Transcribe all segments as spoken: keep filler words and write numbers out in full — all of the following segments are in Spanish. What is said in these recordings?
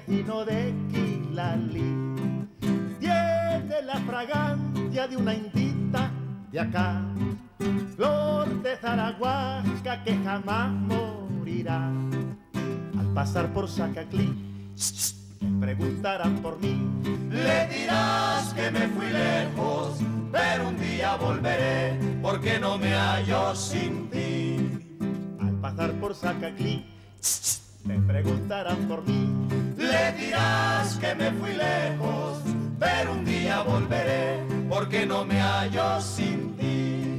fino de Quilalí. Tiene la fragancia de una indita de acá, flor de zarahuasca que jamás morirá. Al pasar por Sacaclí, me preguntarán por mí. Le dirás que me fui lejos, pero un día volveré, porque no me hallo sin ti. Al pasar por Sacaclí, me preguntarán por mí. Le dirás que me fui lejos, pero un día volveré, porque no me hallo sin ti.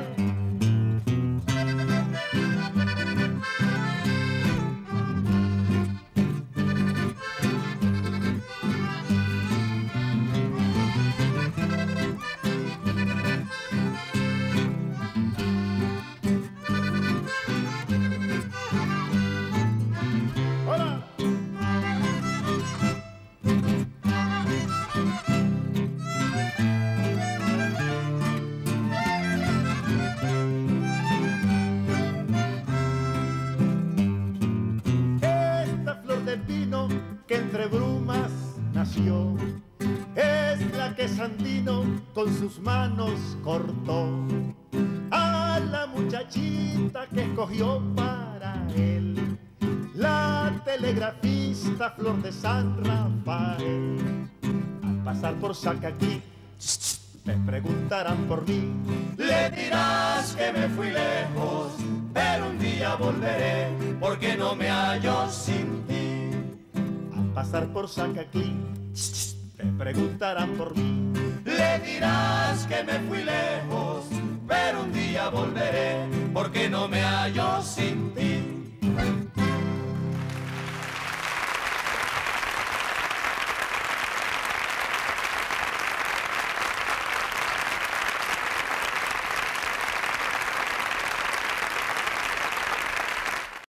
Que entre brumas nació, es la que Sandino con sus manos cortó a la muchachita que escogió para él, la telegrafista Flor de San Rafael. Al pasar por Sacaclí, me preguntarán por mí. Le dirás que me fui lejos, pero un día volveré, porque no me hallo sin ti. Pasar por Sacaclí, me preguntarán por mí. Le dirás que me fui lejos, pero un día volveré, porque no me hallo sin ti.